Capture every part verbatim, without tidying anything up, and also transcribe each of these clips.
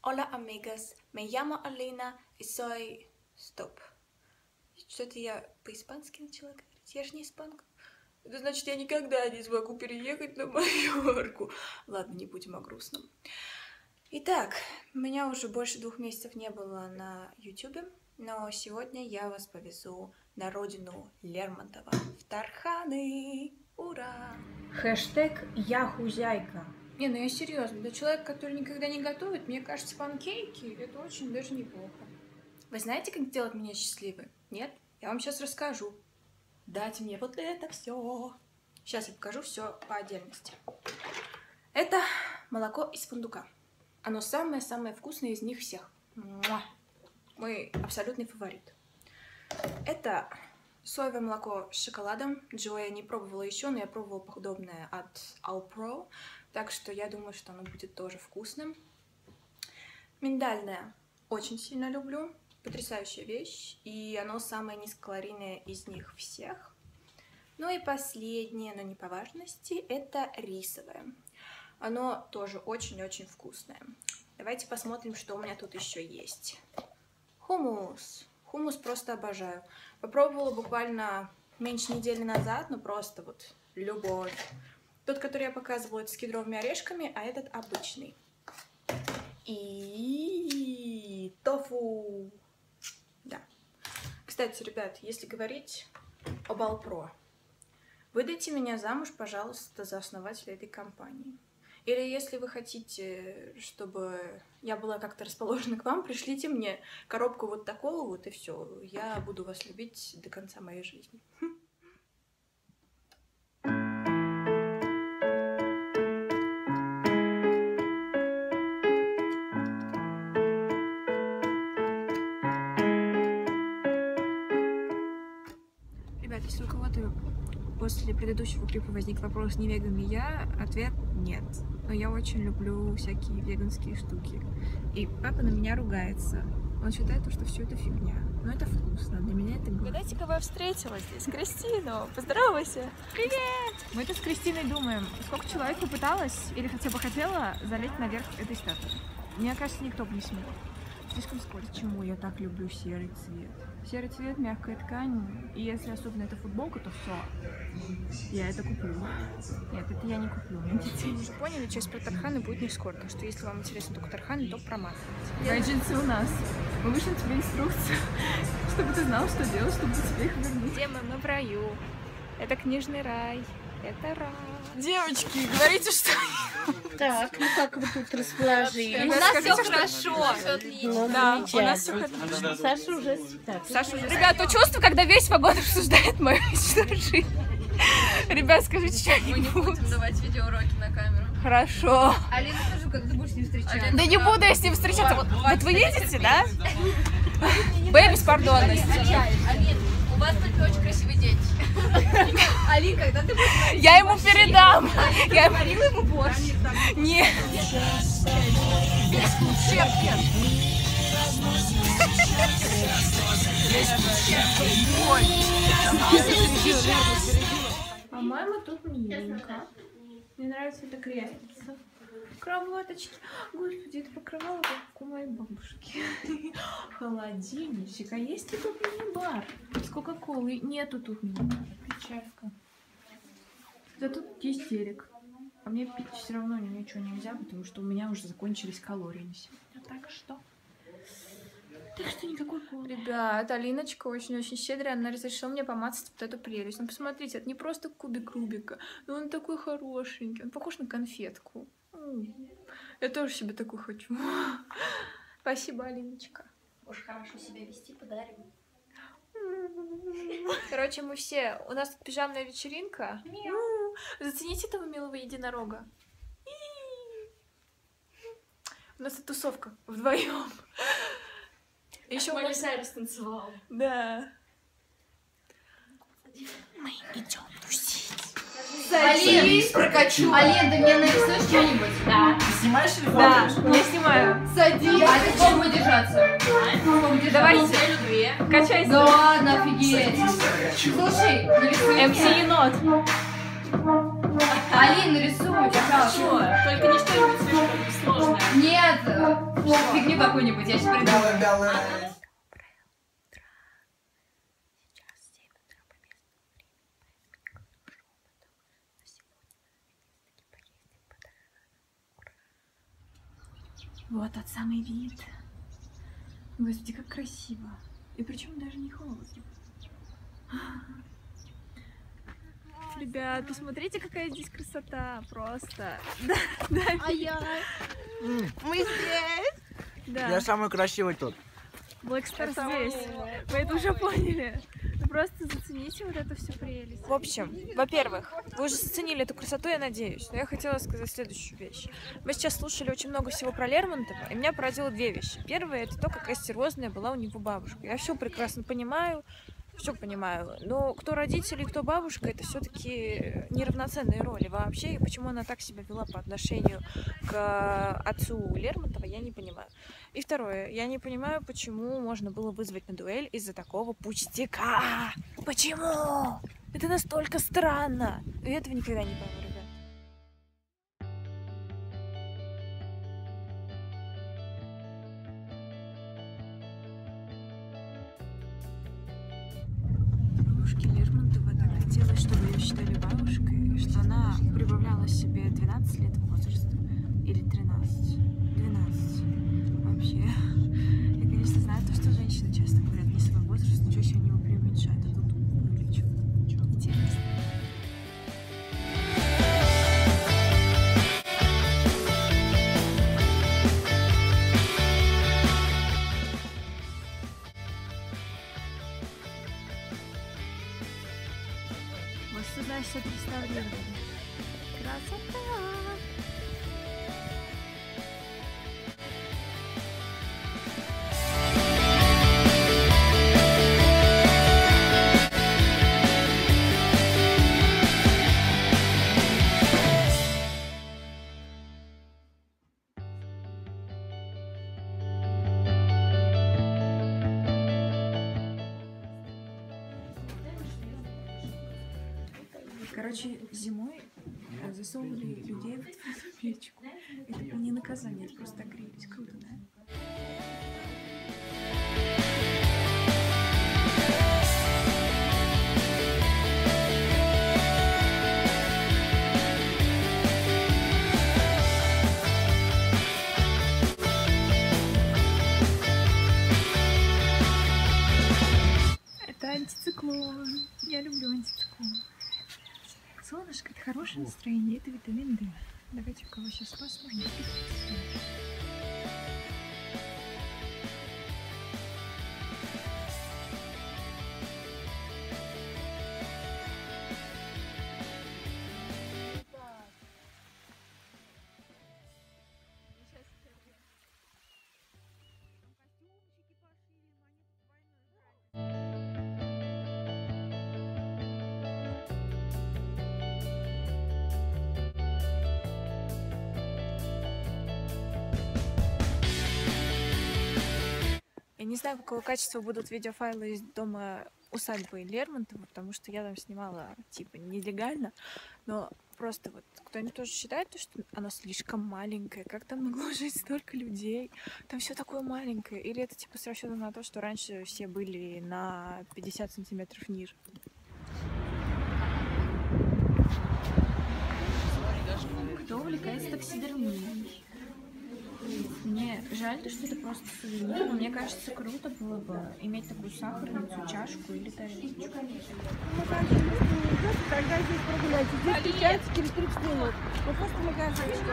Hola amigos, me llamo Alina и soy... Стоп. Что-то я по-испански начала говорить. Я же не испанка. Это значит, я никогда не смогу переехать на Майорку. Ладно, не будем о грустном. Итак, меня уже больше двух месяцев не было на ютубе, но сегодня я вас повезу на родину Лермонтова, в Тарханы. Ура! Хэштег «Я хузяйка». Не, ну я серьезно, для человека, который никогда не готовит, мне кажется, панкейки — это очень даже неплохо. Вы знаете, как сделать меня счастливой? Нет? Я вам сейчас расскажу. Дайте мне вот это все. Сейчас я покажу все по отдельности. Это молоко из фундука. Оно самое-самое вкусное из них всех. Муа! Мой абсолютный фаворит. Это соевое молоко с шоколадом. Джо я не пробовала еще, но я пробовала подобное от Alpro. Так что я думаю, что оно будет тоже вкусным. Миндальное очень сильно люблю. Потрясающая вещь. И оно самое низкокалорийное из них всех. Ну и последнее, но не по важности, это рисовое. Оно тоже очень-очень вкусное. Давайте посмотрим, что у меня тут еще есть. Хумус. Хумус просто обожаю. Попробовала буквально меньше недели назад, но просто вот любовь. Тот, который я показывала, это с кедровыми орешками, а этот обычный. И тофу. Да. Кстати, ребят, если говорить об Alpro, выдайте меня замуж, пожалуйста, за основателя этой компании. Или если вы хотите, чтобы я была как-то расположена к вам, пришлите мне коробку вот такого вот, и все. Я буду вас любить до конца моей жизни. Ребята, если у кого-то после предыдущего клипа возник вопрос, не веган ли я, ответ нет. Но я очень люблю всякие веганские штуки. И папа на меня ругается. Он считает, что все это фигня. Но это вкусно. Для меня это... Угадайте, кого я встретила здесь? Кристину! Поздоровайся! Привет! Мы тут с Кристиной думаем, сколько человек попыталась или хотя бы хотела залезть наверх этой статуи. Мне кажется, никто бы не смог. Слишком скользко. Почему я так люблю серый цвет? Серый цвет, мягкая ткань, и если особенно это футболка, то все. Я это куплю. Нет, это я не куплю. Вы поняли, часть про Тарханы будет не скоро, так что если вам интересно только Тарханы, то проматывайте. Мои джинсы у нас. Мы вышлем тебе инструкцию, чтобы ты знал, что делать, чтобы тебе их вернуть. Где мы? Мы в раю. Это книжный рай. Это рай. Девочки, говорите, что... Так, ну как вы тут расположились? У нас все хорошо. Ну, Да, у нас все замечательно. хорошо. Саша уже... Так, Саша, ребят, то чувство, когда весь вагон обсуждает мою личную жизнь. Ребят, скажите что-нибудь. Мы не будем давать видеоуроки на камеру. Хорошо. Алина, скажи, как ты будешь с ним встречаться? Да не буду я с ним встречаться. Вот, вот вы видите, да? Б беспардонность. Алин, у вас только очень красивые дети. Алин, когда ты будешь... Я ему передам. Я ему... Говорила ему борщ? Нет. По-моему, тут миленько. Мне нравится эта креслица. Кроваточки. Господи, это покрывало, как у моей бабушки. Холодильничек. А есть ли тут мини-бар с кока-колой? Нету тут мини-бара. Печалька. Зато тут есть телек. А мне пить все равно ничего нельзя, потому что у меня уже закончились калории на сегодня. Так что... Так что никакой колы. Ребят, Алиночка очень-очень щедрая, она разрешила мне помацать вот эту прелесть. Ну, посмотрите, это не просто кубик Рубика, но он такой хорошенький, он похож на конфетку. Я тоже себе такой хочу. Спасибо, Алиночка. Уж хорошо себя вести, подарим. Короче, мы все... У нас тут пижамная вечеринка. Зацените этого милого единорога. У нас тут тусовка вдвоем. Еще Майли Сайрус танцевал. Да. Мы идем тусить. Садись, прокачу. Алин, ты мне нарисуешь что-нибудь? Да. Ты снимаешь или Да, фоткаешь? я снимаю. Садись. А ты чего будет держаться? Давайте. Неделю, две. Качайся. Да ладно, офигеть. Слушай, нарисуй эм си мне. енот. Алин, нарисуй, пожалуйста. Только не что-нибудь слишком сложное. Нет, фигню какую-нибудь, я сейчас придумаю. Вот тот самый вид. Господи, как красиво. И причем даже не холодно. Ребят, посмотрите, какая здесь красота. Просто. Да, да. А я? Мы здесь. Да. Я самый красивый тут. Блэкстар здесь. Вы это уже поняли. Вы просто зацените вот эту всю прелесть. В общем, во-первых, вы уже заценили эту красоту, я надеюсь. Но я хотела сказать следующую вещь. Мы сейчас слушали очень много всего про Лермонтова, и меня поразило две вещи. Первое — это то, какая серьезная была у него бабушка. Я все прекрасно понимаю, все понимаю. Но кто родители, кто бабушка, это все-таки неравноценные роли вообще. И почему она так себя вела по отношению к отцу Лермонтова, я не понимаю. И второе, я не понимаю, почему можно было вызвать на дуэль из-за такого пустяка. Почему? Это настолько странно. Я этого никогда не пойму, ребят. Бабушке Лермонтова так хотелось, чтобы ее считали бабушкой, что она прибавляла себе двенадцать лет возраста. Или тринадцать. двенадцать. Вообще. Я, конечно, знаю то, что женщины часто говорят не свой возраст, но чаще они его преуменьшают, а тут увеличивают. Интересно. Вот сюда все представлено. Красота! Короче, зимой засовывали людей в печку. Это не наказание, это просто грелись. Круто, да? Это антициклон. Я люблю антициклон. Солнышко — это хорошее настроение, это витамин D. Давайте у кого сейчас посмотрим. Я не знаю, какого качества будут видеофайлы из дома усадьбы Лермонтова, потому что я там снимала, типа, нелегально, но просто вот кто-нибудь тоже считает, что оно слишком маленькое, как там могло жить столько людей, там все такое маленькое, или это типа с расчетом на то, что раньше все были на пятьдесят сантиметров ниже. Кто увлекается таксидермией? Мне жаль, что это просто сувенир, но мне кажется, круто было бы иметь такую сахарницу, чашку или тарелочку. Когда здесь прогуляйте, здесь встречаются через тридцать минут. Вот просто магазинчик.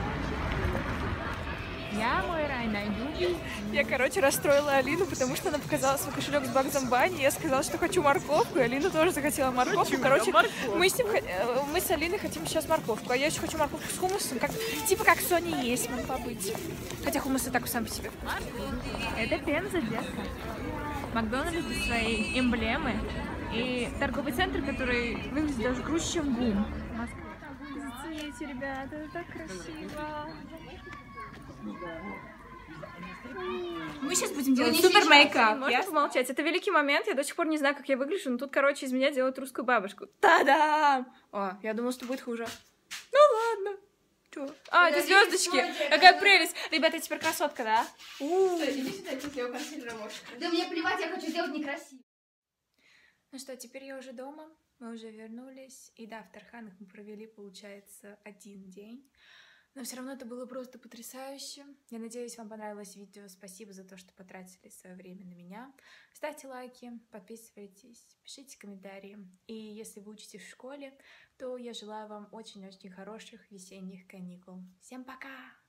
Я мой рай найду. Я, короче, расстроила Алину, потому что она показала свой кошелек с Багзом Банни. Я сказала, что хочу морковку, и Алина тоже захотела морковку. Короче, мы с, ним, мы с Алиной хотим сейчас морковку, а я еще хочу морковку с хумусом, как, типа как Соня есть, могла побыть. Хотя хумус и так сам по себе вкусный. Это Пенза, детка. Макдональдс без своей эмблемы и торговый центр, который выглядит даже круче, чем ГУМ. Зацените, ребята, это так красиво. Мы сейчас будем делать не супер сейчас, мейкап. Можно ясно? помолчать? Это великий момент, я до сих пор не знаю, как я выгляжу, но тут, короче, из меня делают русскую бабушку. Та-дам! О, я думала, что будет хуже. Ну ладно. Чё? А, это звездочки. Какая прелесть. Ребята, я теперь красотка, да? Иди сюда, я тебе консилер Да мне плевать, я хочу сделать некрасиво. Ну что, теперь я уже дома, мы уже вернулись. И да, в Тарханах мы провели, получается, один день. Но все равно это было просто потрясающе. Я надеюсь, вам понравилось видео. Спасибо за то, что потратили свое время на меня. Ставьте лайки, подписывайтесь, пишите комментарии. И если вы учитесь в школе, то я желаю вам очень-очень хороших весенних каникул. Всем пока!